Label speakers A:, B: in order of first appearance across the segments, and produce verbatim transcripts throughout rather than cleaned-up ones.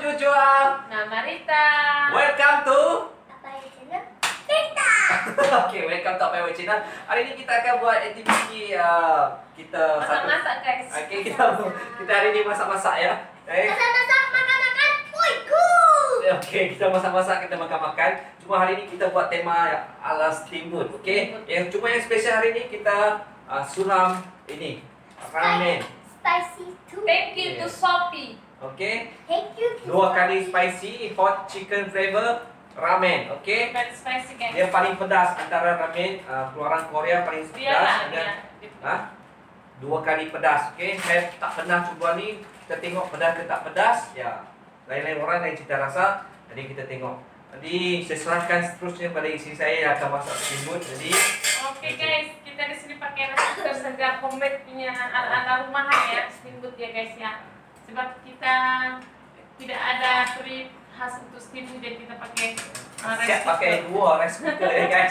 A: Aku Joel.
B: Nama Rita.
A: Welcome to
C: Apawi Channel Rita.
A: Oke, welcome to Apawi Channel. Hari ini kita akan buat aktiviti uh, kita
B: masak-masak guys.
A: Oke, kita kita hari ini masak-masak ya. Eh.
C: Masak-masak, makan-makan, woi good.
A: Oke, kita masak-masak, kita makan-makan. Cuma hari ini kita buat tema ala steamboat. Oke, yang cuma yang spesial hari ini kita uh, suram ini ramen.
C: Spicy too.
B: Thank you to
A: Yes.
B: Shopee.
A: Oke,
C: Thank you.
A: dua kali spicy hot chicken flavor ramen. Oke.
B: Very spicy guys.
A: Dia paling pedas antara ramen uh, keluaran Korea paling pedas.
B: Dia lah
A: Ada
B: dia.
A: ha? Dua kali pedas. Okey, saya tak pernah cuba ni. Kita tengok pedas ke tak pedas. Ya. Lain-lain orang lain cita rasa. Jadi kita tengok. Jadi saya serahkan seterusnya pada isteri saya yang akan masak steamboat. Jadi
B: Oke guys, kita di sini pakai resep tersegar homemade punya ala-ala rumahan ya, steamboat ya guys ya. Sebab kita tidak ada pre khas untuk steamboat, jadi kita pakai uh, rice
A: siap pakai
B: cooker.
A: dua rice cooker ya guys.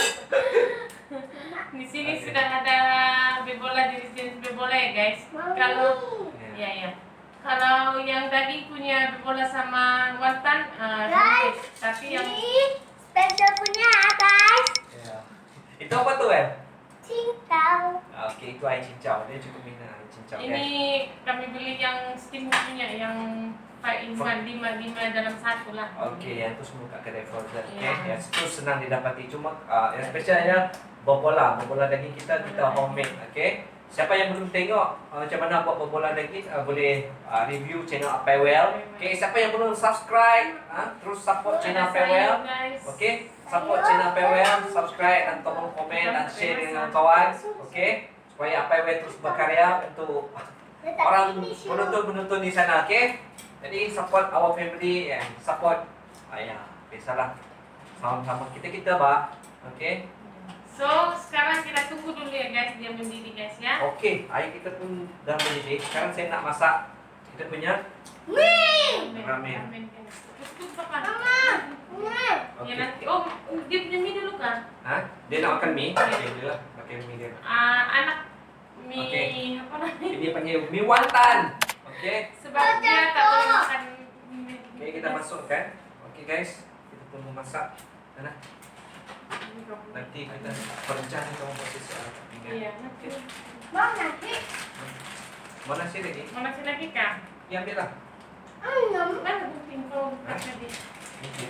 B: Di sini
A: Oke.
B: sudah ada bebola, jenis-jenis bebola ya guys.
C: Mami.
B: Kalau
A: Ya.
B: ya ya. Kalau yang daging punya bebola sama wonton, uh,
C: Guys,
B: tapi yang
C: ini spesial punya guys.
A: Ya. Itu apa tuh, Em?
C: Cincau.
A: Okey, itu air cincau. Dia cukup minat air cincau guys.
B: ini kami beli yang steamboat punya yang lima lima lima dalam satu lah.
A: Okey, yang tu semua kat kedai frozen. Okey,
B: Ya.
A: yang itu senang didapati. Cuma uh, yang spesialnya bobola, bobola daging kita kita homemade. Okey. Siapa yang belum tengok uh, macam mana buat bobola daging, uh, boleh uh, review channel Apewell. Okey, siapa yang belum subscribe, uh, terus support channel Apewell. Okey, support channel Apewell, subscribe dan tolong komen dan share dengan kawan. Okey, supaya Apewell terus berkarya untuk orang penonton-penonton di sana. Okey. Jadi support our family and support ayah. Biasalah. Sama-sama kita-kita, Pak. Okey.
B: So sekarang kita tunggu dulu ya guys, dia mendidih guys ya.
A: Okey, air kita pun dah mendidih. Sekarang saya nak masak kita punya
C: Mie.
A: ramen.
B: Cukup apa?
C: Mama. Mama.
B: Ya
A: Okey.
B: nanti. Oh, dia punya mie dulu kan?
A: Ha? Dia nak makan mie? Okey, dia lah pakai mie dia.
B: Ah, anak mie
A: Okey.
B: apa namanya?
A: Ini panggil mie wonton. Okey.
B: Sebab dia tak boleh makan mie.
A: Okey, kita masukkan. Okey guys, kita tunggu masak. Mana? Nanti kita perencanakan proses uh, pinggan.
B: Iya, nanti.
C: Mau nasi?
A: Mana sih lagi?
B: Mana sih lagi kak?
A: Ya, ambil lah.
C: Hmm.
B: Mana buktiin kalau bukan tadi?
A: Okey.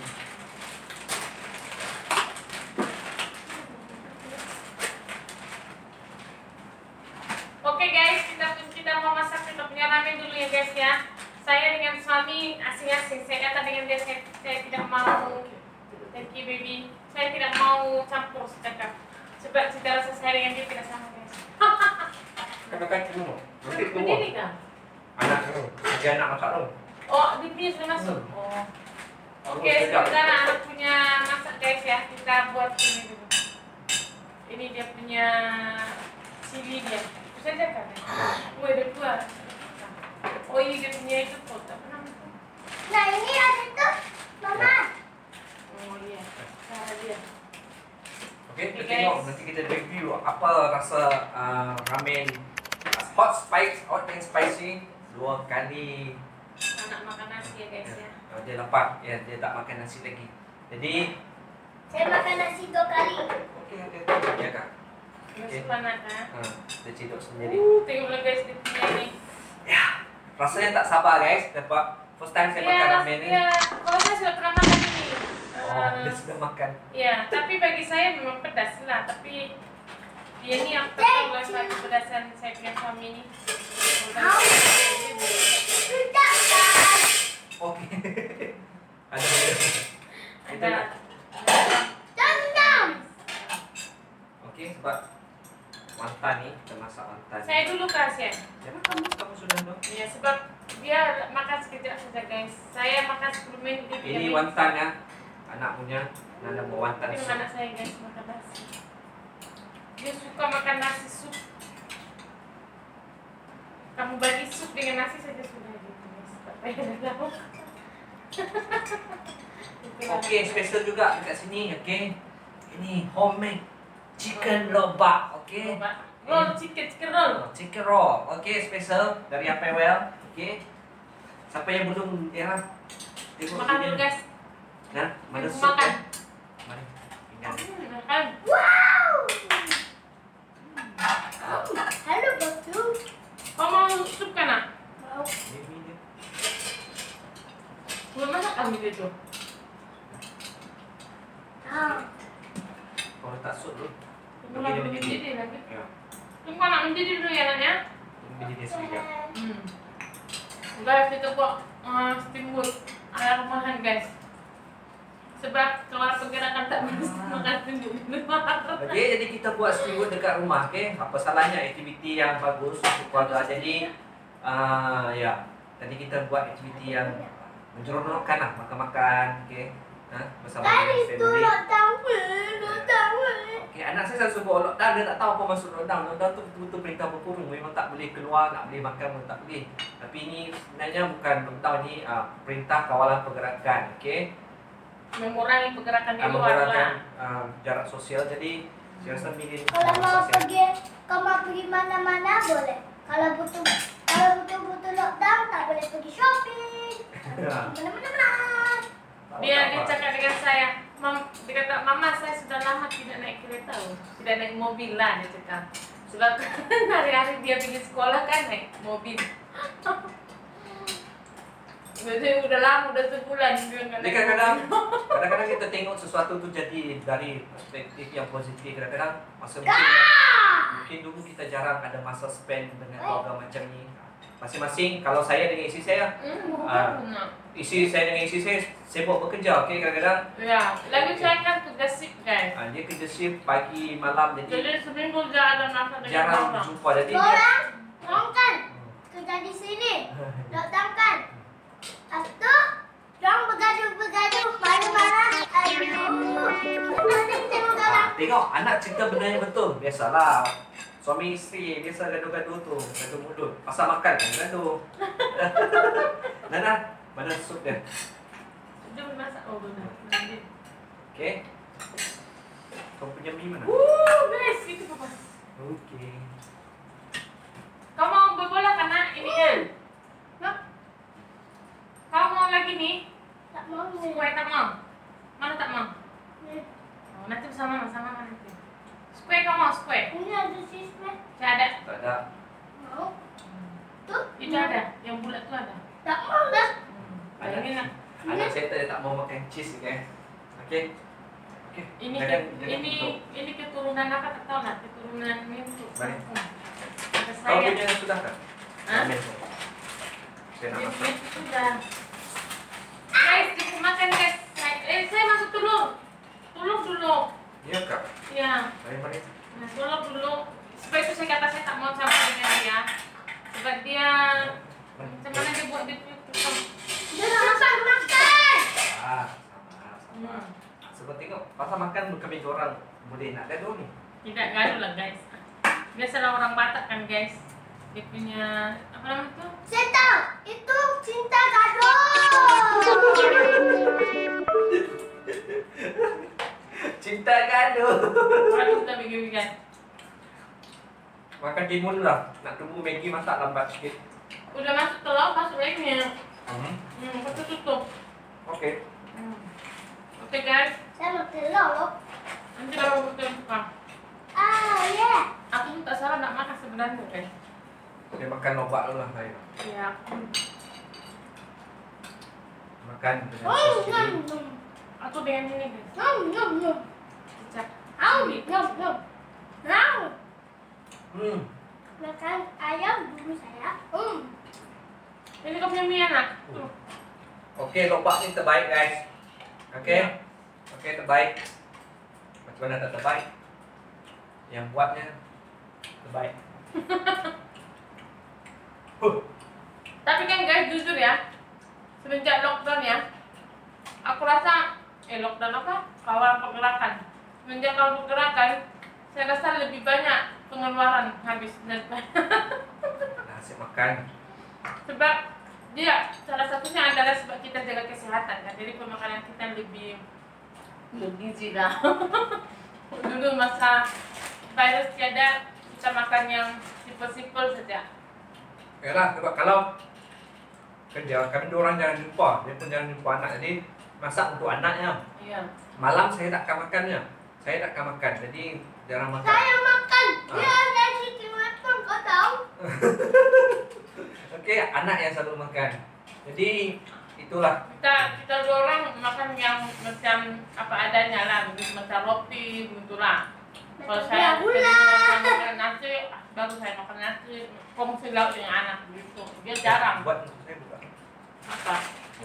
B: Oke guys, kita kita mau masak kita punya ramen dulu ya guys ya. Saya dengan suami asing-asing. Saya kata dengan dia saya, saya tidak mau. Thank you baby. Saya tidak mau campur sedekap. Sebab cita rasa saya dengan dia tidak sama guys.
A: Katakan dulu. Nanti tunggu.
B: Berdiri kan?
A: Anak dulu. Dia anak masak dulu.
B: Oh, bibi sudah masuk. Oh. Oke,
A: Oh, sedap.
B: sebentar anak punya masak guys ya. Kita buat ini dulu. Ini dia punya chili dia. Bisa saja kan? Oh, ada dua. Oh, ini dia punya itu kok. Tak pernah itu.
C: Nah ini ada tuh, Mama.
B: Oh iya, cara dia.
A: Okey, kita
B: Okey,
A: tengok
B: guys.
A: nanti kita review apa rasa uh, ramen hot spice, hot and spicy dua kali.
B: Anak makan nasi ya guys ya.
A: Uh, dia lapar, ya dia tak makan nasi lagi. Jadi,
C: Saya makan nasi dua kali.
A: okey, okey, okey, ya kak.
B: Masih panas kan?
A: Ha, dia ciduk sendiri.
B: Uh, tengoklah guys dia punya ini.
A: Ya, rasanya tak sabar guys. Dapat first time saya makan
B: Ya,
A: ramen ni.
B: ya. Kalau saya sudah pernah makan ini.
A: Oh,
B: Eh,
A: dia sudah makan.
B: Ya, tapi bagi saya memang pedas lah. Tapi dia ni yang tahu lah saya kepedasan saya punya suami ni.
C: Sudah guys.
A: Okey. Ada.
B: Ada.
C: Dendam.
A: Okey, sebab wonton ni kita masak wonton.
B: Saya dulu kasih.
A: Jangan kamu kamu sudah dong.
B: Ya, sebab dia makan sekejap saja guys. Saya makan sepuluh minit dia tiga
A: Ini
B: minit.
A: wonton ya. Anak punya nana mau wonton.
B: Tapi anak saya guys makan nasi. Dia suka makan nasi sup. Kamu bagi sup dengan nasi saja sudah gitu guys. Tak payah tahu.
A: Okey, special juga dekat sini, okey. Ini homemade chicken lobak, okey.
B: Roll chicken, chicken roll.
A: Chicken roll, okey, special dari Apewell, okey. Siapa yang belum ya? Tengok
B: Makan dulu
A: videonya.
B: guys.
A: Nah, mana
B: Tunggu
A: sup
B: makan.
A: ya? Mari. Tinggal.
B: Hmm, makan.
C: Wow. Halo batu.
B: Kau mau sup kan nak?
C: Mau.
A: Ini dia.
B: Belum masak kami itu.
C: Ah.
A: Kalau tak sup dulu.
B: Tunggu lagi mendidih lagi.
A: Ya.
B: Tunggu anak mendidih dulu ya anaknya.
A: Ini dia sedikit.
B: Hmm. Guys, kita buat uh, steamboat ala rumahan guys. Sebab keluar pergerakan tak harus makan tunjuk di luar.
A: Okey, jadi kita buat steamboat dekat rumah, okey. Apa salahnya aktiviti yang bagus untuk keluarga. Jadi ah ya, tadi kita buat aktiviti yang menyeronokkan lah, makan-makan, okey. Ha, bersama
C: Tadi
A: dengan
C: tu
A: family.
C: lockdown, lockdown.
A: Okey, anak saya selalu sebut lockdown, dia tak tahu apa maksud lockdown. Lockdown tu betul-betul perintah berkurung, memang tak boleh keluar, tak boleh makan pun tak boleh. Tapi ini sebenarnya bukan lockdown ni, ah, perintah kawalan pergerakan, okey.
B: Mengurangi pergerakan di
A: Ah,
B: luar
A: mengurangkan
B: lah.
A: ah, jarak sosial. Jadi saya rasa milih
C: Kalau mau pergi, kalau mau pergi mana-mana boleh. Kalau butuh, kalau butuh-butuh lockdown tak boleh pergi shopping. Mana-mana.
B: Dia dia cakap dengan saya, Mam, dia kata, Mama saya sudah lama tidak naik kereta, loh. Tidak naik mobil lah dia cakap. Sebab hari-hari dia pergi sekolah kan naik mobil. Jadi udah lama, udah sebulan dia nggak
A: Jadi
B: naik
A: kadang-kadang,
B: mobil.
A: kadang-kadang kita tengok sesuatu tu jadi dari perspektif yang positif. Kadang-kadang masa mungkin, mungkin dulu kita jarang ada masa spend dengan keluarga macam ni. Masing-masing, kalau saya dengan isteri saya,
B: Hmm,
A: Ah.
B: benar.
A: isteri saya dengan isteri saya sibuk bekerja, okey. Kadang-kadang
B: Ya, lagi saya kan kerja shift guys.
A: ah, dia kerja shift pagi malam, jadi
B: Jadi seminggu dia ada masa dengan
A: jarang
B: orang.
A: jumpa. Jadi dia
C: Orang, orang kan kerja di sini. Lockdown kan. Lepas tu, orang bergaduh-bergaduh, marah-marah. Aduh. Nanti tengok dalam.
A: ah, tengok anak cerita benda yang betul. Biasalah. Suami isteri biasa gaduh-gaduh tu, gaduh mulut. Pasal makan kan gaduh. Nana, mana sup dia?
B: Dia boleh masak, oh benar. Nanti.
A: Okey. Kau punya mie mana?
B: Wuh, guys, itu papa.
A: Okey.
B: Kau mau berbola kan nak? Ini kan? Nak? Kau mau lagi nih?
C: Tak mau.
B: Square tak mau? Mana tak mau? Oh, nanti bersama sama nanti. Square kau mau square?
C: Ini ada sisme.
B: Saya ada.
A: Tak ada.
C: Mau. Tu.
B: Itu ada. Yang bulat tu ada.
C: Tak mau dah.
B: Bayangin nak.
A: Anak saya tak, tak mau makan cheese, okey. Okey. Okey.
B: Ini
A: Jangan-
B: ke-
A: jangan
B: ini
A: tutup.
B: ini keturunan apa tak tahu nak? Keturunan itu.
A: Baik.
B: Ada
A: Kau
B: saya.
A: punya sudah kan?
B: Hah?
A: Ramen tu. Saya nak
B: Ini
A: masak.
B: itu sudah. Guys, kita makan guys. Saya- Eh, saya masuk telur. Telur dulu.
A: Ya kak.
B: Ya.
A: Mari mari.
B: Nah, telur dulu. Sebab itu saya kata saya tak mau campur dengan dia. Sebab dia macam mana dia buat dia punya tukang.
C: Dia nak makan makan.
A: Ah, sama sama.
B: Hmm.
A: Sebab tengok pasal makan kami orang boleh nak gaduh ni.
B: Tidak gaduh lah guys. Biasalah orang Batak kan guys. Dia punya apa nama tu?
C: Saya tahu. Itu cinta gaduh.
A: Cinta gaduh.
B: Baru kita bikin-bikin.
A: Makan timun lah. Nak tunggu Maggi masak lambat sikit.
B: Udah masuk telur, masuk lagi.
A: Hmm.
B: Hmm, lepas tu tutup.
A: Okey.
B: Hmm. Oke guys,
C: Saya mau telur.
B: nanti kalau kita buka.
C: Ah, ya.
B: Aku pun tak salah nak makan sebenarnya guys.
A: Dia makan lobak dulu lah saya.
B: Ya.
A: Makan dengan
C: Oh,
A: sos
C: nyam,
A: chili.
C: nyam.
B: Aku dengan ini guys.
C: Nyam, nyam, nyam.
B: Kecap.
C: Au, nyam, nyam. Au.
A: Hmm.
C: Makan ayam dulu saya. Hmm.
B: Ini kau punya mie anak. Tuh.
A: Okey, lobak ni terbaik guys. Okey.
B: Ya.
A: Okey, terbaik. Macam mana tak terbaik? Yang buatnya terbaik. Huh.
B: Tapi kan guys jujur ya, semenjak lockdown ya, aku rasa eh lockdown apa? Kawal pergerakan. Semenjak kawal pergerakan, saya rasa lebih banyak pengeluaran habis daripada
A: Nasi makan.
B: sebab dia salah satunya adalah sebab kita jaga kesehatan kan, jadi pemakanan kita lebih bergizi lah. Dulu masa virus tiada, kita makan yang simple-simple saja.
A: Yalah, sebab kalau kerja, kami dua orang jarang jumpa. Dia pun jarang jumpa anak. Jadi masak untuk anaknya.
B: Iya.
A: Malam saya tak akan makannya. Saya tak akan makan. Jadi jarang makan.
C: Saya makan.
A: Ah.
C: Dia ada cuci makan, kau tahu?
A: Okey, anak yang selalu makan. Jadi itulah.
B: Kita kita dua orang makan yang macam apa adanya lah, begitu macam roti begitulah. Kalau saya
C: Gula.
B: tadi makan nasi, baru saya makan nasi, kongsi lauk dengan anak begitu. Dia jarang.
A: Buat untuk saya buka.
B: Apa?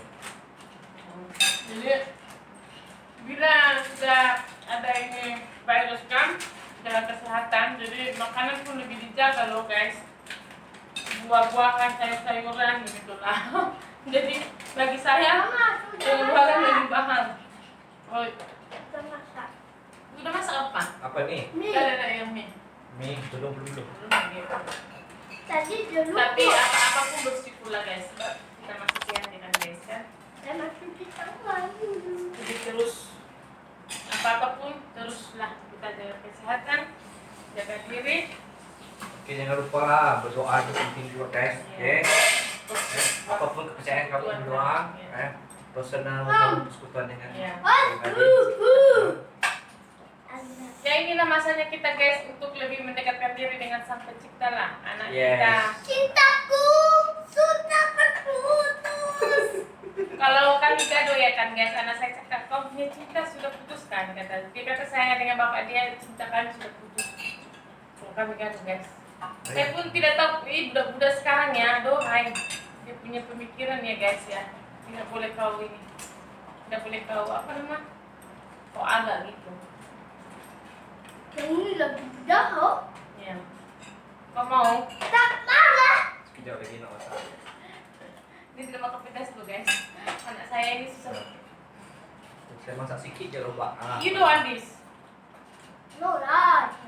B: Jadi bila sudah ada ini virus kan, jaga kesehatan, jadi makanan pun lebih dijaga loh guys. Buah-buahan, sayur-sayuran begitulah. Jadi bagi saya pengeluaran lebih mahal. Oh,
C: Kita masak.
B: udah masak apa?
A: Apa nih?
C: Mie.
B: Tidak ada yang mie.
A: Mie belum belum belum.
B: Belum lagi.
C: Tadi dulu.
B: Tapi apa-apapun bersih pula guys. Kita masih sehat kan guys kan.
C: Saya masih di kamar dulu.
B: Jadi terus apa-apapun teruslah kita jaga kesehatan, jaga diri.
A: Oke, jangan lupa lah berdoa itu penting juga guys. Oke. Eh, apapun kepercayaan kamu berdoa, eh, personal kamu persekutuan dengan
B: Ya.
A: dengan
C: Uh, uh.
B: Ya inilah masanya kita guys untuk lebih mendekatkan diri dengan Sang Pencipta lah. Anak
A: Yes.
B: kita.
C: Cintaku sudah terputus.
B: Kalau kami gaduh ya kan guys, anak saya cakap kau punya cinta sudah putus kan kata. Dia kata saya dengan bapak dia cinta kami sudah putus. Kalau kami gaduh guys. Saya pun tidak tahu, ini budak-budak sekarang ya, doai. Dia punya pemikiran ya guys ya. Tidak boleh kau ini, tidak boleh kau apa nama? Kau agak gitu.
C: Yang ini lagi jauh.
B: Ya. Kau mau?
C: Tak marah.
A: sekejap lagi nak masak.
B: Dia tidak makan pedas tuh guys. Anak saya ini susah.
A: Saya masak sikit je lobak. Ah.
B: You know Andis?
C: No lah.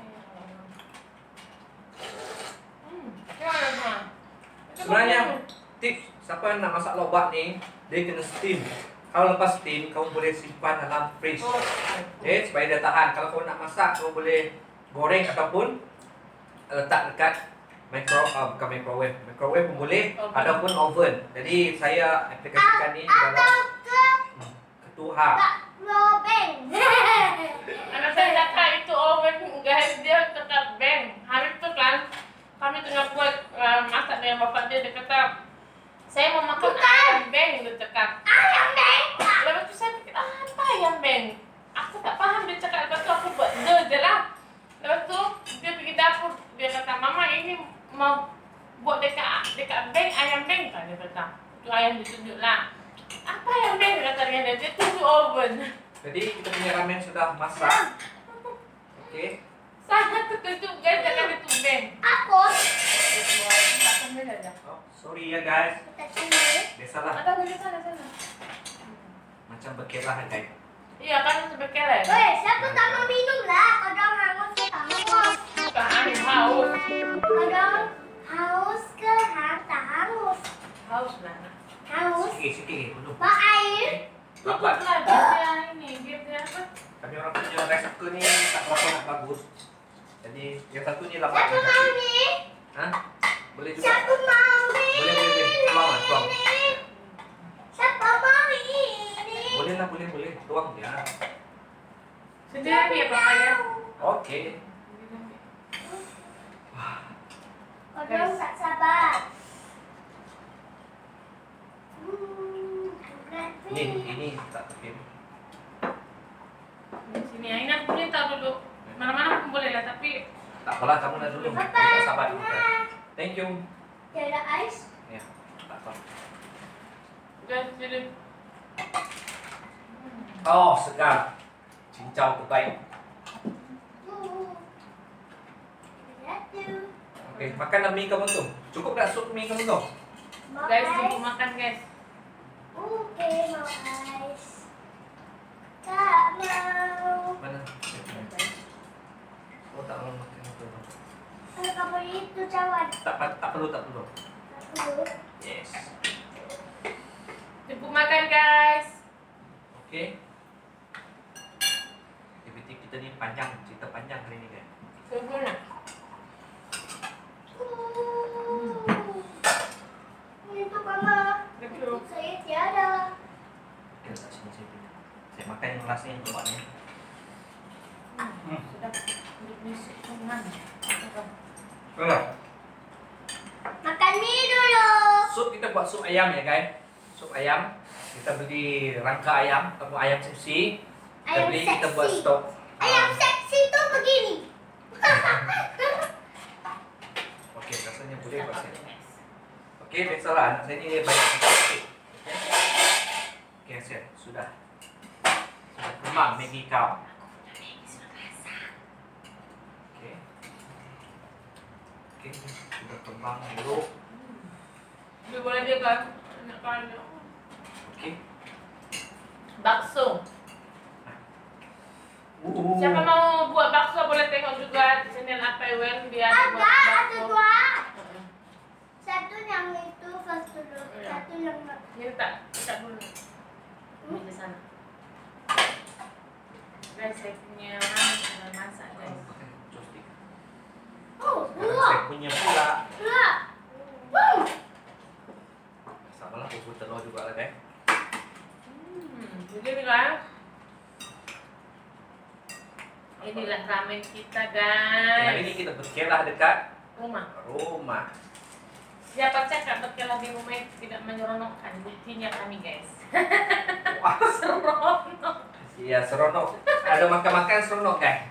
B: Hmm. Gimana semua?
A: Sebenarnya tips siapa yang nak masak lobak ni, dia kena steam. Kalau lepas steam, kamu boleh simpan dalam fridge.
B: Oh,
A: Okay, supaya dia tahan. Kalau kamu nak masak, kamu boleh goreng ataupun letak dekat micro, uh, bukan microwave. Microwave pun boleh,
B: Oven.
A: ataupun oven. Jadi saya aplikasikan ni dalam
C: Atau ke
A: hmm, ketuha.
C: tak robeng.
B: anak saya cakap itu oven guys, dia tetap bang. Hari itu kan kami tengah buat uh, masak dengan bapak dia, dia kata saya mau makan ayam beng, dia cakap.
C: Ayam beng.
B: Lepas tu saya fikir, ah, apa ayam beng? Aku tak faham dia cakap, lepas tu aku buat je je lah. Lepas tu dia pergi dapur, dia kata, mama ini mau buat dekat dekat beng, ayam beng kan, dia kata. Tu ayam ditunjuk lah. Apa ayam beng? Dia kata dengan dia, dia tunjuk oven.
A: Jadi kita punya ramen sudah masak. Okey.
B: Sangat terkejut guys, jangan itu beng.
C: Aku.
B: Dia keluar, tak sambil aja.
A: Oh, sorry ya guys.
C: Kita sini.
A: Biasalah
B: Ada di sana sana.
A: macam berkelah guys.
B: Iya kan sebekele.
C: Weh, siapa tak mau minum lah? Kadang hangus ke hangus.
B: Bukan haus.
C: Kadang haus ke hang tak hangus.
B: Haus lah.
C: Haus.
A: Sikit sikit belum.
C: Pak air.
A: Lambat.
B: Cukuplah dia ini, dia dia apa?
A: Kami orang punya rice cooker ni tak berapa nak bagus. Jadi yang satu ni lambat.
C: Siapa mau ni?
A: Ha? Boleh juga.
C: Siapa mau ni?
A: Boleh boleh boleh. Tuang lah, tuang.
C: Siapa mau ini?
A: Boleh lah, boleh boleh. Tuang dia.
B: Sendiri ya bapak ya.
A: Okey.
C: Kadang tak sabar. Hmm,
A: Ni ini tak terkira.
B: Di sini ya, ini aku boleh tahu dulu. Mana-mana pun boleh lah, tapi
A: Tak apalah, kamu nak dulu.
C: Papa.
A: Kita sabar dulu.
C: Nah.
A: Thank you.
C: Tiada ais.
A: Ya, tak apa.
B: udah jadi.
A: Oh, segar. Cincau terbaik.
C: Uh. Satu.
A: Okey, makanlah mie kamu tu. Cukup tak sup mie kamu tu?
C: Mau
B: Guys,
C: ais?
B: tunggu makan guys.
C: Okey, mau ais. Tak mau.
A: Mana? Oh, tak mau makan itu.
C: Kalau kamu itu cawan.
A: Tak, tak perlu, tak perlu.
C: Tak perlu.
A: Yes.
B: Tunggu makan guys.
A: Okey. Aktiviti kita ni panjang, cerita panjang hari ni kan.
B: Tunggu nak.
C: Uh. Itu mama.
B: Tapi
A: panasnya tempatnya.
B: Hmm. Sudah bisik cuman.
A: Enggak.
C: Makan mie dulu.
A: Sup kita buat sup ayam ya guys. Sup ayam. Kita beli rangka ayam atau ayam seksi. Kita
C: Ayam
A: beli kita buat
C: seksi.
A: stok.
C: Ayam seksi tuh begini.
A: Oke, rasanya boleh buat saya. Oke, biasalah anak saya ini banyak sakit. Oke, siap. Sudah. Sudah kembang Maggi kau. Oke. Oke, sudah kembang dulu.
B: Dia boleh dia kan? Enak kan?
A: Oke.
B: Bakso.
A: Uh.
B: Siapa mau buat bakso boleh tengok juga channel A P W biar
C: Ada,
B: buat
C: ada
B: bakso.
C: dua.
B: Heeh.
C: Satu yang itu first dulu,
B: Iya.
C: satu yang
B: Ini tak, tak dulu. Ini di sana. Guys, saya punya orang masak guys.
C: oh
A: Sekarang
C: dua,
A: saya punya pula.
C: dua. Wow.
A: Sama lah bubur telur juga lah guys.
B: Hmm, jadi kan? Inilah ramen kita
A: Hari ini
B: guys.
A: kita berkelah dekat
B: Rumah.
A: rumah.
B: Siapa cakap berkelah di rumah itu tidak menyeronokkan? Buktinya kami guys.
A: Wah,
B: Seronok.
A: iya seronok. Ada makan-makan seronok guys.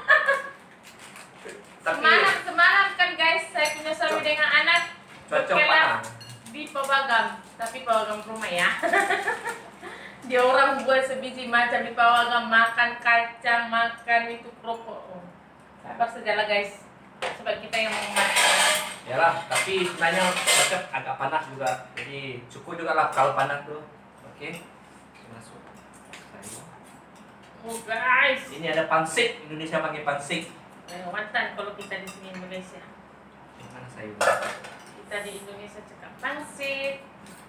A: Tapi
B: Semalam semalam kan guys, saya punya suami dengan anak
A: cocok
B: berkelah
A: pak.
B: di Pawagam, tapi Pawagam rumah ya. Dia orang buat sebiji macam di Pawagam, makan kacang, makan itu kerupuk. Oh, sabar sajalah guys, sebab kita yang mau makan.
A: Yalah, tapi sebenarnya cocok agak panas juga. Jadi cukup juga lah kalau panas tuh. Oke. Masuk. Sayur.
B: Oh guys,
A: Ini ada pansik, Indonesia panggil pansik.
B: lewatan kalau kita di sini Indonesia.
A: Mana sayur?
B: Kita di Indonesia cakap pangsit.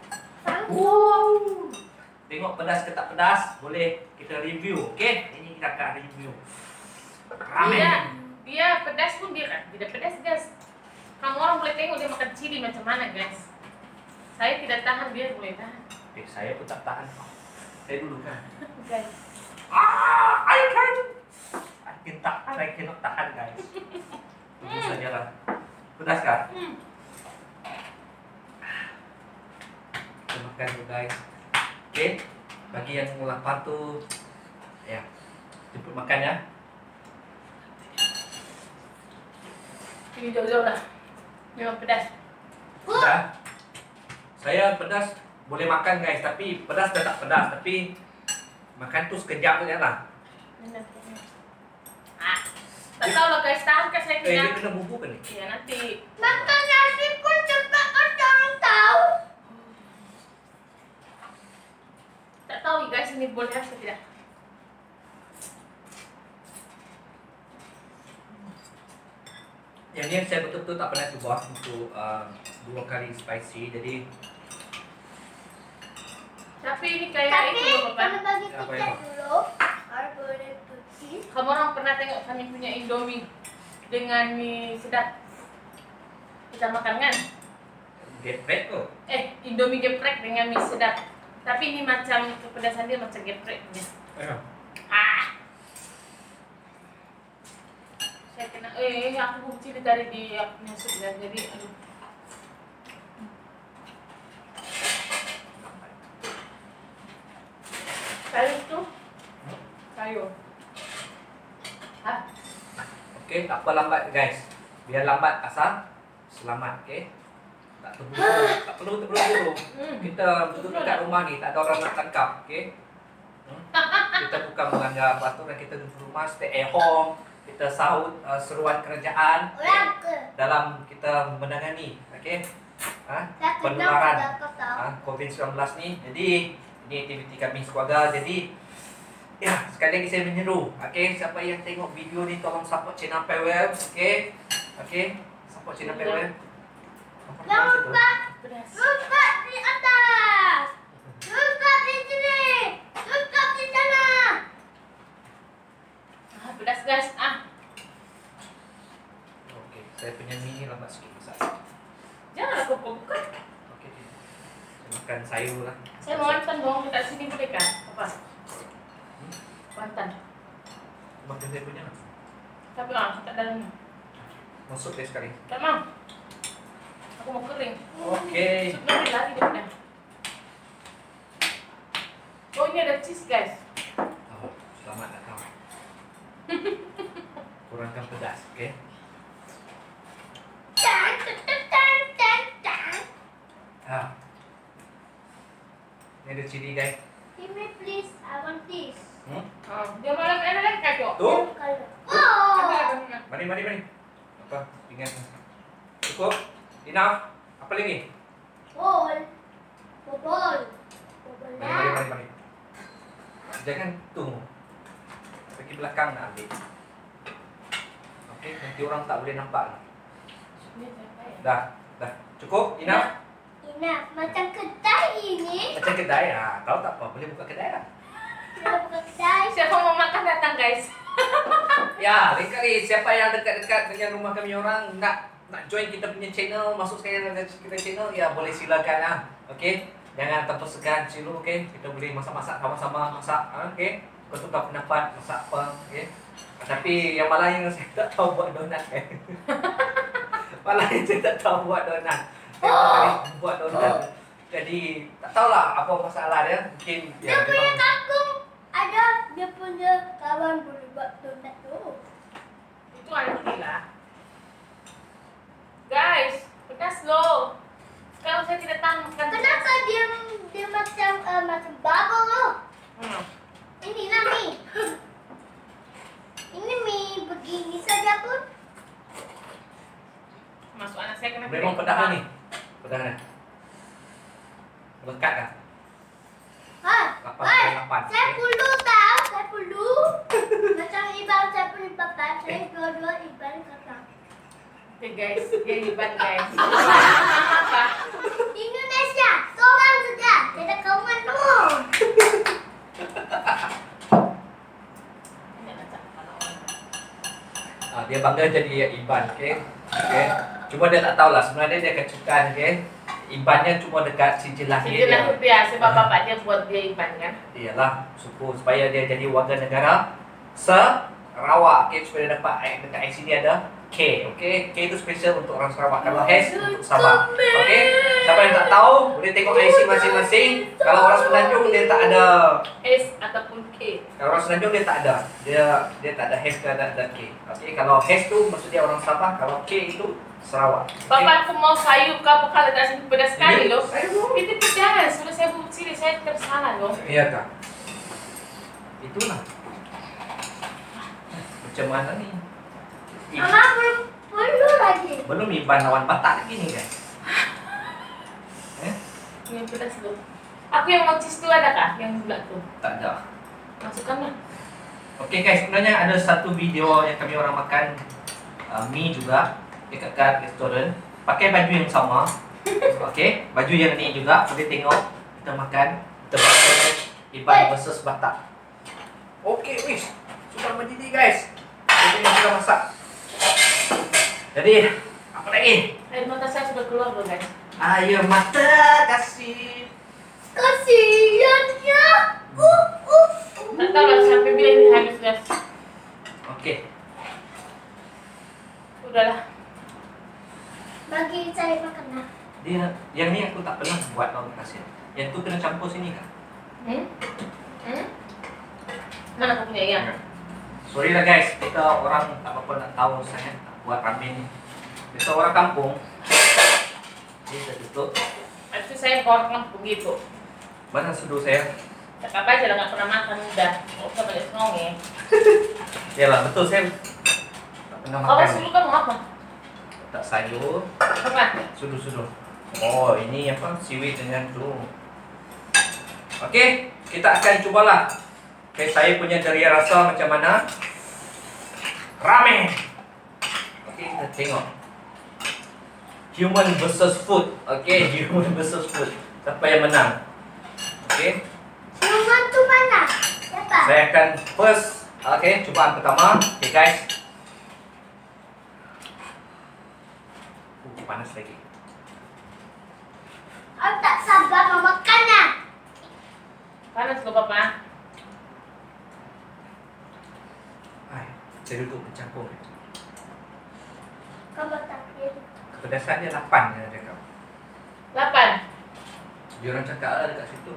A: Wow. Tengok pedas ke tak pedas, boleh kita review, oke? Ini kita akan review. Ramen.
B: Dia, dia pedas pun dia kan tidak pedas guys. Kamu orang boleh tengok dia makan cili macam mana guys. Saya tidak tahan, dia boleh tahan.
A: Eh, saya pun tak tahan. Saya dulu kan.
B: Guys.
A: Ah, I can. I can tak, I cannot tahan guys. Tunggu saja lah. Pedas kan?
B: Hmm.
A: Kita makan dulu guys. Oke, bagi yang lapar tuh, ya, jemput makan ya.
B: Ini jauh-jauh lah. Memang pedas.
A: Sudah. Saya pedas boleh makan guys, tapi pedas tetap pedas. Tapi makan tuh sekejap saja lah.
B: Ah, tak tahu lah guys, tahan kan saya
A: Eh, dia
B: tidak.
A: kena bubuk kan nih?
B: Iya nanti.
C: Makan nasi pun cepat kan jangan tahu.
B: Tak tahu guys ini boleh atau tidak.
A: Yang ni saya betul-betul tak pernah cuba untuk uh, dua kali spicy. Jadi
B: Tapi ini kayak
C: Tapi
B: itu loh
C: kalau
B: Bapak.
C: bagi
A: Apa
C: kita
A: itu?
C: dulu, harus boleh putih.
B: Kamu orang pernah tengok kami punya Indomie dengan mie sedap. Kita makan kan?
A: geprek tu.
B: Eh, Indomie geprek dengan mie sedap. Tapi ini macam kepedasan dia macam geprek punya.
A: Eh,
B: Ah. Saya kena eh aku benci ditarik di aku punya sup dan jadi aduh. Sayur tuh. Sayur. Ah,
A: Okey, tak apa lambat guys. Biar lambat asal selamat, okey? Tak terburu, tak perlu terburu-buru.
B: hmm.
A: Kita duduk dekat rumah ni, tak ada orang nak tangkap, okey? Hmm? Kita bukan melanggar peraturan, kita duduk rumah, stay at home. Kita sahut uh, seruan kerajaan
C: Orang ke?
A: dalam kita menangani, okey? Ha?
C: Dah kenal
A: Penularan
C: sudah kau tahu.
A: ha, covid sembilan belas ni. Jadi ini aktiviti kami keluarga. Jadi ya, sekali lagi saya menyeru, okey, siapa yang tengok video ni tolong support channel Pewell, okey? Okey, support channel Pewell.
C: Jangan lupa,
B: Pedas.
C: lupa di atas. Lupa di sini. Lupa di sana.
B: Ah, pedas guys. Ah,
A: Okey, saya punya mie ni lambat sikit besar.
B: jangan aku buka.
A: Okey. Saya makan sayur lah.
B: Saya mau makan dong dekat sini boleh kan? Apa? Mantan.
A: Makan saya punya.
B: Tapi ah, tak dalamnya.
A: Masuk deh sekali.
B: Tak mau. Aku mau kering.
A: Oke.
B: Sup nanti lagi dia punya. Oh ini ada cheese guys.
A: Oh, selamat datang. Kurangkan pedas, oke?
C: Dan, dan, dan, dan, dan.
A: Ah. Ini ada chili guys.
C: Give me please, I want this.
A: Hmm?
B: Oh, dia malam enak lagi kacau.
A: Tuh.
C: Color.
B: Apa
C: Oh,
B: apa?
A: Mari, mari, mari. Apa? Pinggan. Cukup? Enough? Apa lagi?
C: ball, ball, ball
A: Mari, mari, mari, mari. Jangan tunggu. Pergi belakang nak ambil. Oke, nanti orang tak boleh nampak.
B: Ini siapa ya?
A: Dah, dah. Cukup? Enough?
C: Enough. Macam kedai ini.
A: Macam kedai. Ah, kalau tak apa, boleh buka kedai lah.
C: Kita buka kedai.
B: Siapa mau makan datang guys?
A: Ya, lain kali siapa yang dekat-dekat dengan rumah kami orang nak nak join kita punya channel, masuk sekali dalam kita channel, ya boleh silakan lah. Okey. Jangan terpesegan silu, okey. Kita boleh masak-masak sama-sama masak, ah, okey. Kau tukar pendapat masak apa, okey. Tapi yang malah yang saya tak tahu buat donat kan. Malah yang saya tak tahu buat donat. Saya tak buat donat. Jadi tak tahulah apa masalah dia. Mungkin
C: Dia punya kangkung ada, dia punya kawan boleh buat donat tu.
B: Itu anak gila. Guys, pedas loh. Sekarang saya tidak tahu makan.
C: Kenapa dia dia macam uh, macam bubble tu?
B: Hmm.
C: Inilah mie. Ini mie begini saja pun.
B: Masuk anak saya kena.
A: memang pedas ni. Pedas ni. Lekat kan?
C: Ha,
A: Lapan
C: hai,
A: kali lapan.
C: saya pulu tahu, saya pulu. Macam Iban, saya punya papa, saya dua-dua Iban kakak.
B: Oke guys, dia hebat guys. Apa?
C: Indonesia, seorang saja, tidak kawan tu.
A: Ah, dia bangga jadi Iban, okey. Okey. Cuma dia tak tahulah sebenarnya dia kecukan, okey. Ibannya cuma dekat sijil lahir
B: Jadi lah
A: dia.
B: dia, sebab bapak dia buat dia Iban kan.
A: Iyalah, suku supaya dia jadi warga negara Sarawak, okey, supaya dia dapat I- dekat I C dia ada K, okey. K itu spesial untuk orang Sarawak. Kalau H untuk Sabah. Okey. Siapa yang tak tahu boleh tengok I C masing-masing. Kalau orang Semenanjung dia tak ada.
B: S ataupun K.
A: Kalau orang Semenanjung dia tak ada. Dia dia tak ada H ke ada, ada K. Okey, kalau H tu maksudnya orang Sabah, kalau K itu Sarawak. Okay?
B: Bapak aku mau sayur ke apa kalau tak sini pedas sekali
A: Ini
B: loh.
A: sayur.
B: Itu pedas, sudah saya buat sini saya tersalah loh.
A: Iya kak. Itulah. Macam mana nih? Ih,
C: Mama belum perlu lagi.
A: belum Iban lawan Batak lagi nih guys. Eh?
B: Ini pedas loh. Aku yang mau cheese tu ada kah? Yang bulat tu.
A: Tak ada.
B: Masukkanlah.
A: Oke guys, sebenarnya ada satu video yang kami orang makan uh, mie juga dekat kat restoran. Pakai baju yang sama. Oke, baju yang ni juga boleh tengok kita makan. Kita makan Iban versus Batak. Oke, wis sudah mendidih guys. Jadi kita masak. Jadi apa lagi?
B: Air mata saya sudah keluar loh guys.
A: Air mata kasih.
C: Kasihannya. Uh, uh.
B: Tak tahu lah sampai bila ini habis guys.
A: Oke.
B: Udahlah.
C: Bagi saya makan lah.
A: Dia yang ni aku tak pernah buat tau kasih. Yang tu kena campur sini kan?
B: Hmm? Hmm? Mana aku punya yang?
A: Sorry lah guys, kita orang tak apa-apa nak tahu sangat nak buat ramen ni. Kita orang kampung. Ini kita tutup.
B: Itu saya bawa kampung gitu.
A: Mana sudu saya?
B: Cakap aja lah nggak pernah makan udah. Nggak usah banyak ngomong ya.
A: Yalah betul saya tak pernah
B: Kalau
A: makan.
B: dulu kamu apa?
A: Tak sayur,
B: Apa?
A: sudu-sudu. Oh ini apa? Seaweed dengan tu. Okey, kita akan cubalah. Okey, saya punya dari rasa macam mana? Ramen. Okey, kita tengok. Human versus food. Okey, human versus food. Siapa yang menang? Okey.
C: Human tu mana? Siapa?
A: Saya akan first. Okey, cubaan pertama. Okey guys. Uh, panas lagi.
C: Aku tak sabar mau makannya.
B: Panas loh papa.
A: Saya duduk bercampur.
C: Kamu tak pilih.
A: Kepedasannya lapan dia cakap.
B: Lapan.
A: Dia orang cakap lah dekat situ.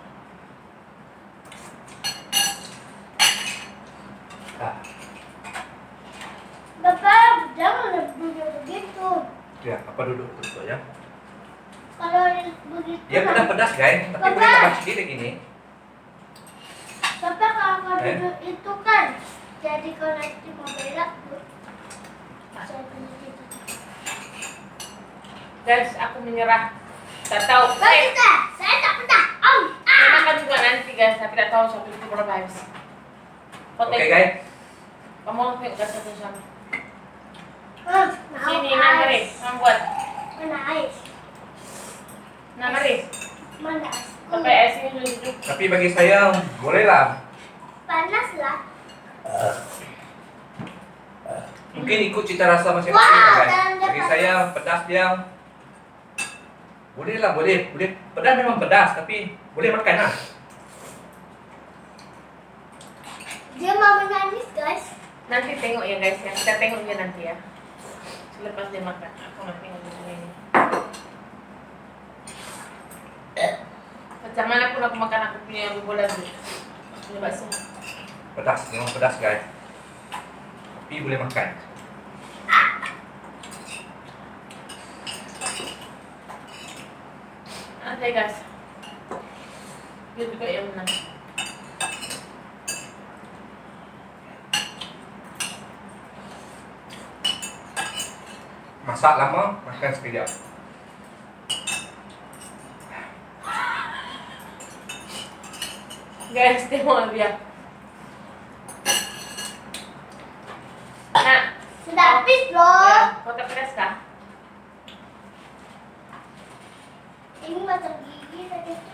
A: Ah,
C: Bapak, jangan duduk begitu.
A: ya, apa duduk betul ya?
C: Kalau begitu.
A: Ya pernah pedas guys, tapi
C: Bapak.
A: boleh tambah sedikit gini.
C: Bapak kalau kau
A: Eh?
C: duduk itu kan, jadi kalau nanti mau belok, saya punya gitu.
B: Guys, aku menyerah. Tak tahu.
C: Bagus
B: Saya
C: tak? Saya tak pernah. Om.
B: saya makan juga nanti guys, tapi tak tahu satu itu berapa habis.
A: Oke guys,
B: Kamu mau tengok gas satu sama.
C: Hmm,
B: Sini,
C: mau
B: nak
C: ais.
B: Maris. Kamu buat.
C: Mana ais?
B: Nak Maris.
C: Mana ais?
B: Sampai ais ini dulu duduk.
A: tapi bagi saya boleh lah.
C: Panas lah.
A: Mungkin ikut cita rasa masing-masing
C: Wah,
A: guys.
C: dan dia
A: Bagi
C: pakai-
A: saya pedas dia boleh lah, boleh, boleh. Pedas memang pedas, tapi boleh makan lah.
C: Dia mau menangis guys.
B: Nanti tengok ya guys ya. Kita tengok dia nanti ya. Selepas dia makan. Aku nak tengok dia ini. Macam mana pun aku makan aku punya bubur lagi. Aku punya bakso.
A: Pedas, memang pedas guys. Tapi boleh makan.
B: Nanti guys. Dia juga yang menang.
A: Masak lama, makan sekejap.
B: Guys, tengok dia. Nak.
C: Sudah habis loh.
B: Ya, kau tak pedas kah?
C: Ini macam gigi tadi tu.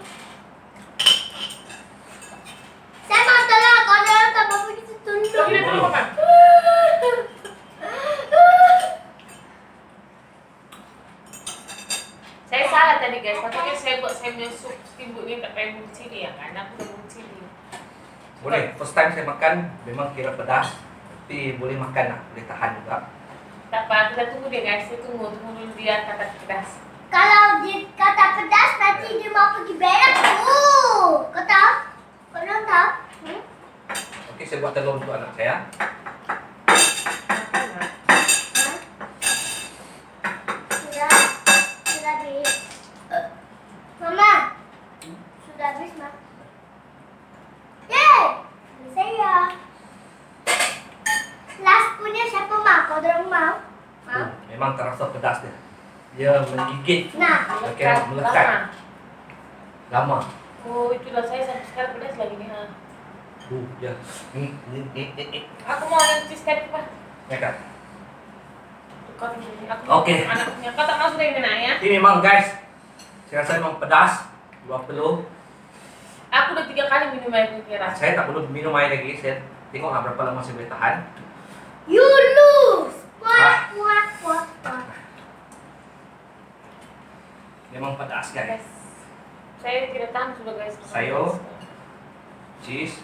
C: Saya mau tolong kau jangan tambah begitu
B: Kau
C: tunduk.
B: tidak perlu makan. Saya salah tadi guys. Patutnya saya buat saya punya sup steamboat ni tak payah bubur cili ya kan? Aku dah bubur cili.
A: Boleh, first time saya makan memang kira pedas. Tapi boleh makan lah, boleh tahan juga.
B: Tak apa, kita tunggu dia guys. Saya tunggu, tunggu dulu dia kata pedas.
C: Kalau dia kata pedas nanti dia mau pergi berak. Oh, kau tahu? Kau orang tahu? Hmm?
A: Okey, saya buat telur untuk anak saya.
B: Makan lah.
C: Sudah, sudah habis. Mama, sudah habis mak. Yeay, saya. Last punya siapa mau? Kau orang mau? Mau?
A: Hmm, memang terasa pedas dia. Dia menggigit.
C: Nah,
A: Okey, melekat.
B: Lama.
A: Lama.
B: Oh, itulah saya sampai sekarang pedas lagi ni. Ha.
A: Uh, dia. Hmm, hmm, hmm, hmm, hmm.
B: Aku mau yang cheese curry apa?
A: Nekat.
B: Kau tunggu. Aku
A: Okey.
B: anak punya. Kau tak mahu sudah ini nak ya?
A: Ini memang guys, saya rasa memang pedas. Dua perlu.
B: Aku udah tiga kali minum air putih rasa.
A: Saya tak perlu minum air lagi. Saya tengok lah berapa lama saya boleh tahan.
C: you lose.
A: Ah.
C: Kuat, kuat, kuat, kuat.
A: Memang pedas guys.
B: Guys, saya tidak tahan sudah guys.
A: Sayur. Cheese.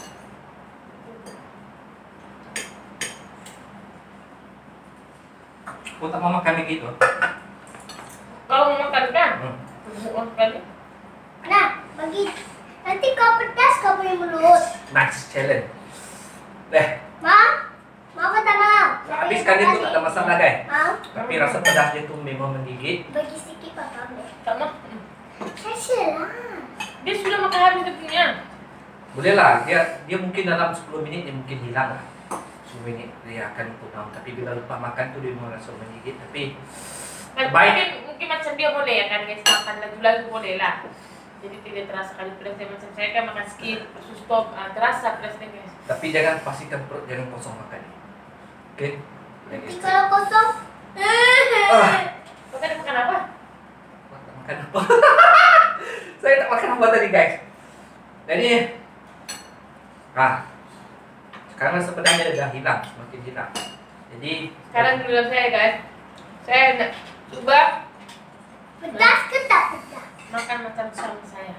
A: Kau tak mau makan lagi tu?
B: Kalau mau makan kan?
A: Hmm.
B: Mau makan.
C: Nah, bagi nanti kau pedas kau punya mulut.
A: Nice challenge. Deh,
C: Mau? Mau ke tak mau?
A: habiskan dia tu tak ada masalah guys.
C: Mau?
A: Tapi rasa pedas dia tu memang menggigit.
C: Bagi sikit papa ambil.
B: Tak mau.
C: Kasih lah.
B: Dia sudah makan habis dia punya.
A: Boleh lah, dia dia mungkin dalam sepuluh minit dia mungkin hilang lah. sepuluh minit dia akan punah. Tapi bila lupa makan tu dia memang rasa menggigit. Tapi
B: Mungkin,
A: baik.
B: mungkin macam dia boleh ya kan guys, makan lagu-lagu boleh lah. Jadi tidak terasa kali pedas. Macam saya kan makan skip, terus stop, ah, terasa pedasnya guys.
A: Tapi jangan pastikan perut jangan kosong makan. Okey? Boleh,
C: Nanti
A: guys.
C: kalau kosong.
A: Ah.
B: Kau tadi makan apa?
A: Tak makan apa? Saya tak makan apa tadi guys. Jadi, ah, sekarang rasa pedasnya dah hilang, semakin hilang. Jadi
B: Sekarang dulu saya guys, saya nak cuba
C: Pedas ke tak pedas?
B: makan macam suami saya.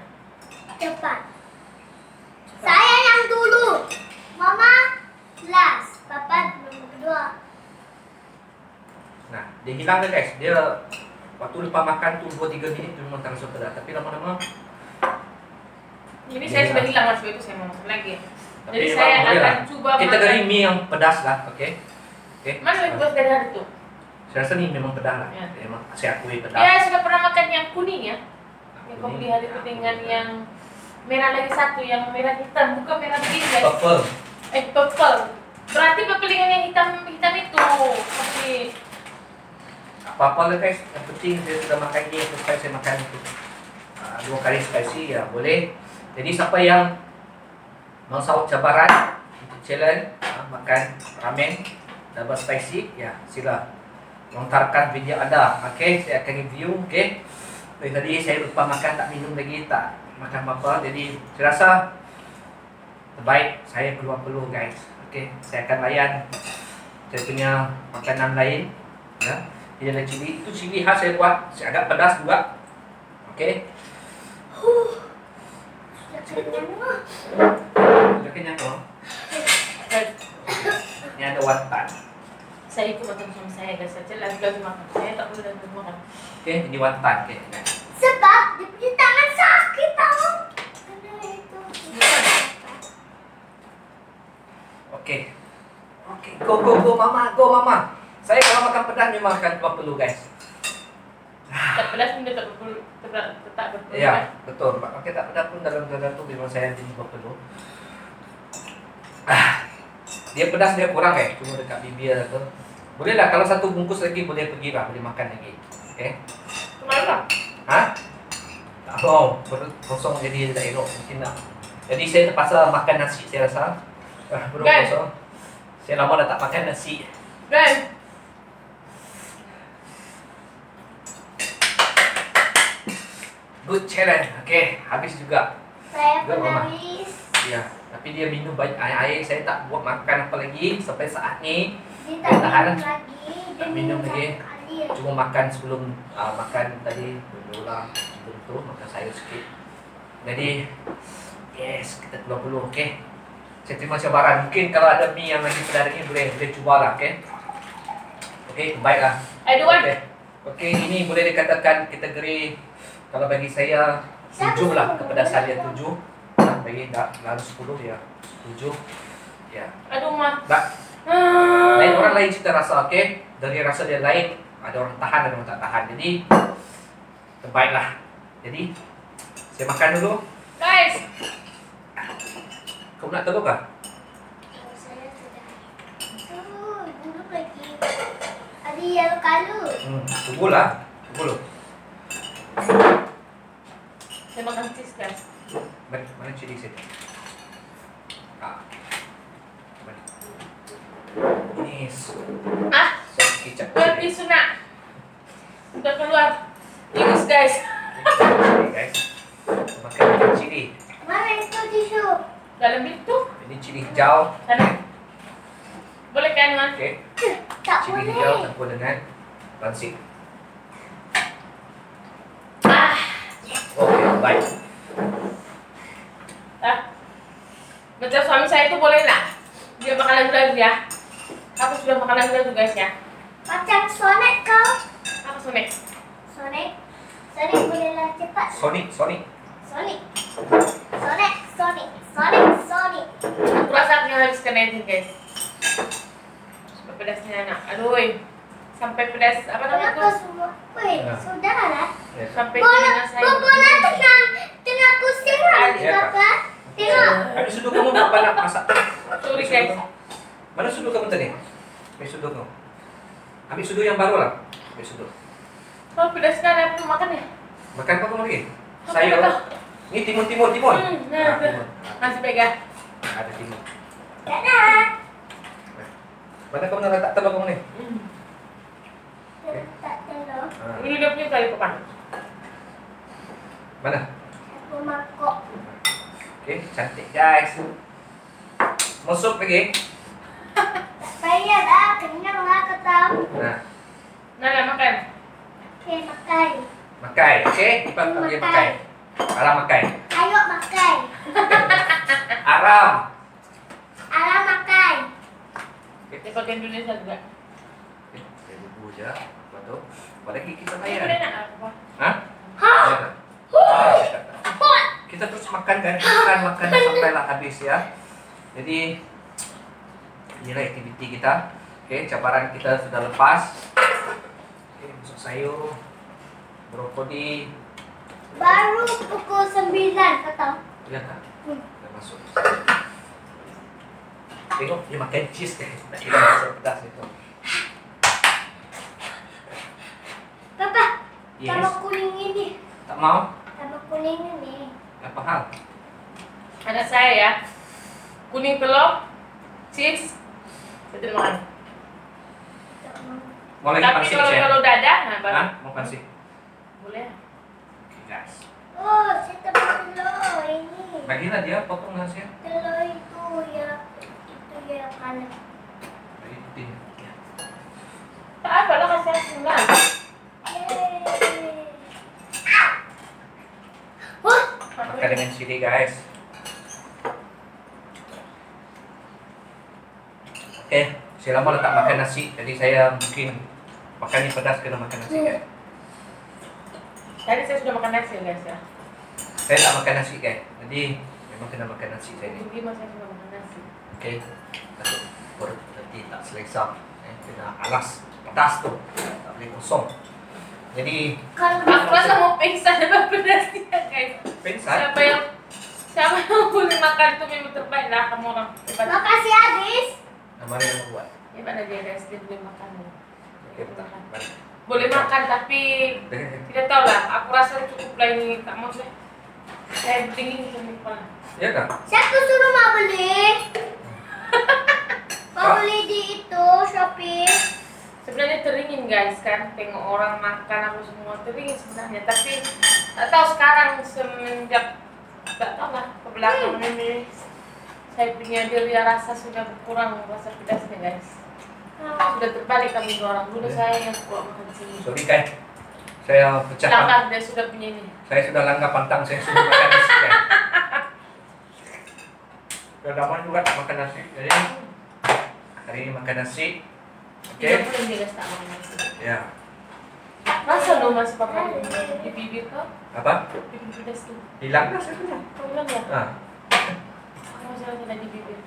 C: Cepat. Saya yang dulu. Mama last. Papa
A: Dia hilang deh guys. Dia waktu lupa makan tuh dua tiga menit tu memang terasa pedas. Tapi lama-lama
B: Ini
A: Iya.
B: saya sudah hilang mas, itu saya mau masak lagi.
A: Tapi
B: Jadi
A: memang
B: saya
A: boleh
B: akan
A: lah.
B: coba
A: kita
B: masak.
A: dari mie yang pedas lah, oke? Oke.
B: Mana lagi buat dari hari itu?
A: Saya rasa ni memang pedas lah.
B: Ya.
A: Memang saya akui pedas.
B: Ya sudah pernah makan yang kuning ya? Yang kau
A: Kuning.
B: beli hari itu dengan yang merah lagi satu, yang merah hitam, bukan merah begini guys.
A: Purple.
B: Eh purple. Berarti purple dengan yang hitam hitam itu. Tapi
A: Apa-apa lah guys. Yang penting saya sudah makan ni, supaya saya makan itu. Uh, dua kali spicy ya boleh. Jadi siapa yang mau sahut cabaran untuk challenge uh, makan ramen double spicy, ya sila lontarkan video anda. Oke, saya akan review. Oke. Dari tadi saya lupa makan, tak minum lagi, tak makan apa. Jadi saya rasa terbaik saya keluar peluh guys. Oke, saya akan layan saya punya makanan lain. Ya, ini ada cili. Itu cili khas saya buat. Saya agak pedas juga. Oke.
C: Huh. Sudah kenyang loh.
A: Sudah kenyang loh.
B: guys,
A: Ini ada wonton.
B: saya ikut makan sama saya guys. Saya lagi lagi makan. Saya tak boleh lagi makan.
A: Oke, ini wonton. Oke.
C: Sebab dia punya tangan sakit tau. Ada itu.
A: Oke. Oke, go go go mama, go mama. Saya kalau makan pedas memang akan keluar peluh guys.
B: Tak pedas pun dia tak berpeluh, tetap tetap berpeluh.
A: Ya, betul. Oke, tak pedas pun dalam dada tu memang saya jadi keluar peluh. Ah, dia pedas dia kurang eh, cuma dekat bibir tu. Boleh lah kalau satu bungkus lagi boleh pergi lah, boleh makan lagi. Oke.
B: Kemana lah?
A: Hah? Tak mau, perut kosong jadi tak elok mungkin lah. Jadi saya terpaksa makan nasi saya rasa. Ah, perut
B: Kan?
A: kosong. Saya lama dah tak makan nasi.
B: Guys,
A: Good challenge. Okey, habis juga.
C: Saya
A: Gak, Mama.
C: penulis.
A: Ya, tapi dia minum banyak air. Saya tak buat makan apa lagi sampai saat ni.
C: Dia
A: Dia
C: tak
A: tahan.
C: minum lagi. Dia
A: Tak minum lagi.
C: satu kali.
A: Cuma makan sebelum uh, makan tadi berdoa sebelum tu makan sayur sikit. Jadi yes, kita keluar dulu, okey. Saya terima cabaran. Mungkin kalau ada mie yang lagi pedas lagi boleh boleh cubalah, okey. Okey, baiklah.
B: I don't want.
A: Okey. Okey, ini boleh dikatakan kategori kalau bagi saya tujuh lah, kepedasan dia tujuh. Nah, bagi tak lalu sepuluh ya tujuh. Ya.
B: Aduh mah.
A: Tak.
B: Ah.
A: Lain orang lain cita rasa, okey. Dari rasa dia lain, ada orang tahan, ada orang tak tahan. Jadi terbaiklah. Jadi saya makan dulu.
B: Guys,
A: Kau nak telur kah?
C: Oh, saya sudah. Oh, dulu lagi. Ada yellow color.
A: Hmm, tunggu lah. Tunggu dulu.
B: saya makan cheese guys.
A: Mana, mana cili saya? Ah. Mana? Ini sos
B: Ah,
A: kicap
B: berarti
A: cili.
B: sunak. Sudah keluar. Ingus guys.
A: Cili, guys. Makan ikan cili.
C: Mana itu tisu?
B: Dalam itu.
A: Ini cili hijau.
B: Sana. Boleh kan man?
A: Okey.
C: Tak
A: Cili
C: boleh.
A: hijau campur dengan ransik.
B: Ah.
A: Okey, baik.
B: Ah. Macam suami saya itu boleh lah. Dia makan lagu-lagu ya. Aku sudah makan lagu-lagu guys ya.
C: Macam Sonic kau.
B: Aku Sonic.
C: Sonic. Sonic bolehlah cepat.
A: Sonic, Sonic.
C: Sonic. Sonic. Sonic. Sonic. Sonic.
B: Aku rasa aku yang habis kena ini guys. Sampai pedasnya anak. Aduh. Sampai pedas apa namanya
C: Kenapa
B: itu?
C: semua? Weh,
A: Ya.
C: sudahlah.
A: Yes.
B: Sampai
C: Bola,
B: telinga saya.
C: bola tengah, tengah pusing lah,
A: Ya, Kak.
C: Papa. Tengok.
A: Habis sudu kamu berapa nak masak?
B: Sorry
A: Habis
B: guys.
A: sudu kamu. Mana sudu kamu tadi? Ambil sudu kamu. Ambil sudu yang baru lah. Ambil sudu.
B: Kalau pedas sekali aku mau makan ya.
A: Makan apa kamu lagi?
B: Apa
A: Sayur.
B: kata?
A: Ini timun, timun, timun.
B: Hmm, nah,
A: Ah,
B: nah.
A: timun.
B: Masih pegang.
A: Ah, ada timun.
C: Dadah.
A: Mana kamu nak letak telur kamu ni?
B: Hmm.
C: Tak telur.
A: Ah.
B: Ini dia punya kali papan.
A: Mana?
C: Aku mangkok.
A: Okey, cantik guys. Mau sup lagi?
C: Tak payah dah, kenyang lah kau tahu.
A: Nah,
B: Nah, nah makan.
C: Okey, makan.
A: makai. Okey, kita panggil makai. Aram makai.
C: Ayo makan.
A: Aram.
C: Alam makan.
B: Dia pakai Indonesia juga.
A: Eh, saya bubu je. Lepas tu tuh. Apalagi kita
B: Ini
A: bayar.
B: boleh nak apa?
A: Hah?
C: Hah?
A: Jangan. Ah, kita terus makan kan, makan makan sampailah habis ya. Jadi inilah aktiviti kita. Oke, cabaran kita sudah lepas. Oke, masuk sayur, brokoli.
C: Baru pukul sembilan kata.
A: Lihat kan?
C: Hmm.
A: Udah masuk. Tengok dia makan cheese deh. Kita masuk pedas itu.
C: Papa,
A: Yes.
C: tambah kuning ini.
A: Tak mau?
C: Tambah kuning ini.
A: Apa hal?
B: Ada saya ya. Kuning telur, cheese, betul makan.
C: Tak mau.
A: Mau lagi
B: Tapi
A: pansik
B: kalau
A: saya?
B: kalau dadah, nah baru
A: Hah? Mau pansik?
B: boleh.
A: Oke guys.
C: Oh, saya tambah telur ini.
A: Bagilah dia potong nasi.
C: Telur itu ya, itu ya kanan.
A: Bagi putih. Ya.
B: Tak apa lah kasih asin lah.
C: Yeay. Wah,
A: Makan dengan sini guys. Oke, saya lama dah tak makan nasi, jadi saya mungkin makan ni pedas kena makan nasi guys.
B: Tadi saya sudah makan nasi guys ya.
A: Saya tak makan nasi guys, jadi memang kena makan nasi saya ni.
B: Jadi saya sudah makan nasi.
A: Oke, masuk perut nanti tak selesa. Eh, kena alas pedas tu, tak boleh kosong. Jadi
C: kalau
B: Aku rasa mau pingsan apa pedasnya guys.
A: pingsan.
B: Siapa yang siapa yang boleh makan itu memang terbaik lah kamu orang. Hebat.
C: makasih Adis.
A: Nah, mari kita buat.
B: Hebat lah dia guys, dia boleh makan.
A: Oke, bentar. Mari.
B: Boleh makan tapi tidak tahu lah. Aku rasa cukup lah ini tak mau saya. Saya dingin sampai kepala.
A: Ya kan?
C: Siapa suruh mau beli? Mau beli di itu Shopee.
B: Sebenarnya teringin guys kan, tengok orang makan aku semua teringin sebenarnya. Tapi tak tahu sekarang semenjak tak tahu lah ke belakang ini saya punya diri rasa sudah berkurang rasa pedasnya guys. Sudah terbalik kami dua orang. Dulu saya yang kuat makan sini.
A: Sorry guys. Saya pecah.
B: Langkah dia sudah punya ini.
A: Saya sudah langgar pantang, saya sudah makan nasi guys. Sudah lama juga tak makan nasi. Jadi hari ini makan nasi. Oke.
B: Tiga bulan dia guys tak makan nasi.
A: Ya.
B: Rasa lo mas papa di bibir kau,
A: Apa?
B: bibir pedas tu.
A: Hilang dah saya punya.
B: Kau bilang ya?
A: Ah.
B: Aku masih ada di bibir.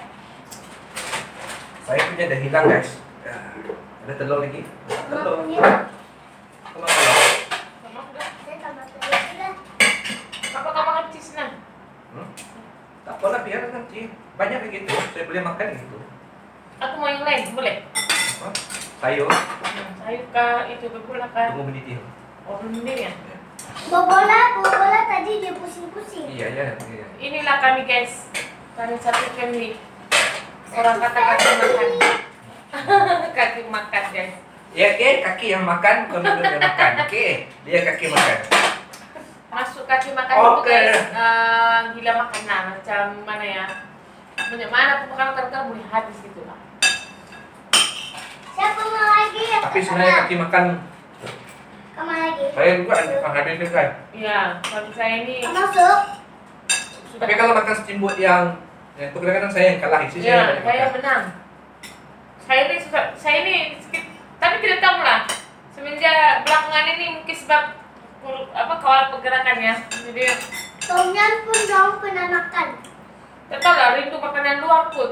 A: Saya punya dah hilang guys. Ya. Ada telur lagi? Telur.
C: Punya.
A: Telur telur.
B: Sama sudah.
C: Saya tambah telur sudah.
B: Apa kau makan cheese nah?
A: Hmm? Tak apalah biar nanti. Banyak begitu. Saya boleh makan gitu.
B: Aku mau yang lain, boleh?
A: Hah? Sayur.
B: Sayur kah, itu berbola kah?
A: Tunggu meniti.
B: Oh, belum ya?
C: Bobola, bobola tadi dia pusing-pusing.
A: Iya ya. Iya.
B: Inilah kami guys. Kami satu family. Orang kata kaki makan. Kaki makan guys.
A: Ya ke kaki yang makan bukan mulut yang makan. Oke, dia kaki makan.
B: Masuk kaki makan
A: Oke.
B: itu guys. eh, gila makan lah. Macam mana ya? Banyak mana pun makan kan boleh habis gitu lah.
C: Siapa mau lagi?
A: Tapi sebenarnya kaki makan
C: Kamu lagi.
A: saya juga ada habis juga.
B: Iya, kalau saya ini
C: Masuk.
B: sudah.
A: Tapi kalau makan steamboat yang yang itu kadang-kadang saya yang kalah isi saya
B: Ya,
A: banyak
B: saya
A: makan.
B: menang. Saya ini suka, saya ini sedikit, tapi tidak tahu lah. Semenjak belakangan ini mungkin sebab pul- apa kawal pergerakannya. Jadi
C: Tomyan pun dong pernah makan.
B: tak tahu lah rindu makanan luar pun.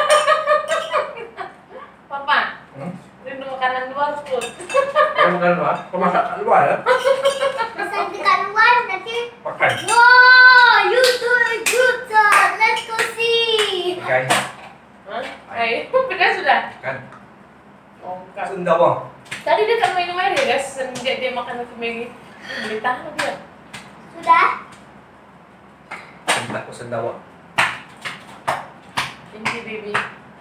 B: Papa,
A: Hmm?
B: rindu makanan luar pun.
A: Kalau makan luar, kalau masak kat luar ya,
C: Pesan dekat luar nanti.
A: makan.
C: Wow, you do a good job. Let's go see.
A: Guys,
B: Hah? Eh, pedas sudah.
A: kan.
B: Oh, bukan.
A: Sunda bang.
B: Tadi dia tak minum air ya guys, semenjak dia makan nasi Maggi. Boleh tahan dia.
C: Sudah?
A: Sunda aku sunda bang.
B: Thank you baby.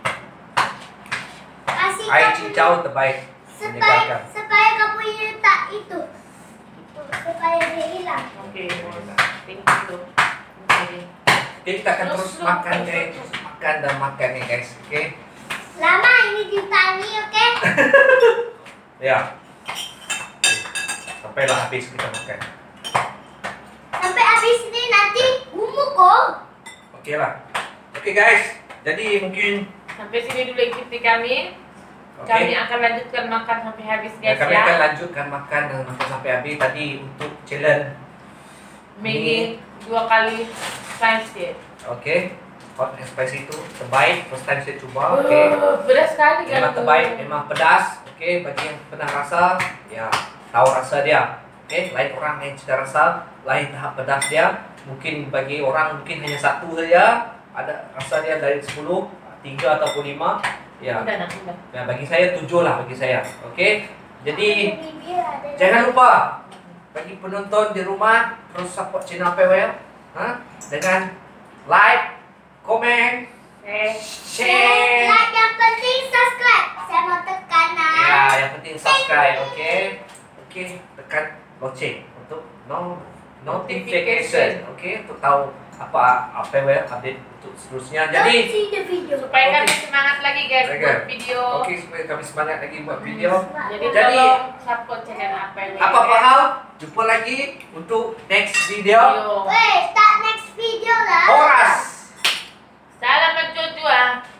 C: Kasih
A: Air
C: kamu.
A: cincau terbaik
C: Supaya,
A: menyegarkan.
C: supaya kamu letak itu. Supaya dia hilang.
B: Oke, thank you. Oke.
A: Oke, kita akan terus makan guys, terus makan dan makan nih guys. Oke.
C: Lama ini ditani, oke?
A: Ya. Sampailah habis kita makan.
C: Sampai habis ini nanti gemuk kok.
A: Oke lah. Oke guys. Jadi mungkin
B: Sampai sini dulu aktiviti kami. Kami akan lanjutkan makan sampai habis
A: Ya,
B: guys
A: kami
B: ya.
A: akan lanjutkan makan dan makan sampai habis tadi untuk challenge.
B: Maggi dua kali spicy.
A: Oke, hot and spicy itu terbaik. First time saya coba. Oke,
B: Uh, pedas sekali kan?
A: memang terbaik, memang pedas. Oke, bagi yang pernah rasa, ya tahu rasa dia. Oke, lain orang lain cita rasa, lain tahap pedas dia. Mungkin bagi orang mungkin hanya satu saja. Ada rasa dia dari sepuluh, tiga ataupun lima. Ya,
B: Udah, nak, udah.
A: ya bagi saya tujuh lah bagi saya. Oke, jadi
C: Bibir ada.
A: jangan lupa bagi penonton di rumah terus support channel P W L, ha? Dengan like, komen,
B: Eh,
A: share.
C: Like yang penting subscribe. Saya mau tekan nah.
A: Ya, yang penting subscribe, oke? Oke, tekan lonceng untuk no notification, oke? Untuk tahu apa apa P W L update untuk seterusnya.
C: Don't
A: Jadi,
C: see the video.
B: supaya
A: Oke.
B: kami semangat lagi guys
A: Oke.
B: buat video.
A: oke supaya kami semangat lagi buat video.
B: Jadi,
A: Jadi,
B: tolong support channel apa yang
A: Apa-apa hal, jumpa lagi untuk next video.
B: Video.
C: Wait, start next video lah.
A: Horas.
B: Salam mencucu ah.